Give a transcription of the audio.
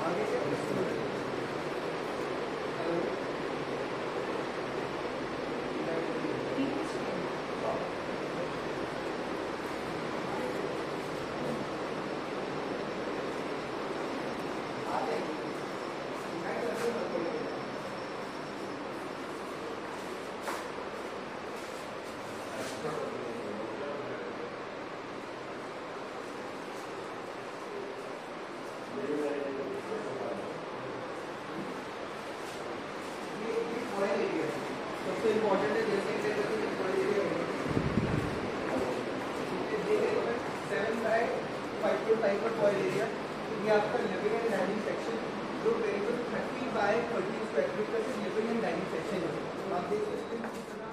सबसे इम्पोर्टेंट है जैसे कि 7/5 पर कॉइल एरिया, ये आपका लिविंग एंड डाइनिंग सेक्शन जो 30 बाय 30 स्क्वायर फीट का लिविंग एंड डाइनिंग सेक्शन है। आप देख सकते हैं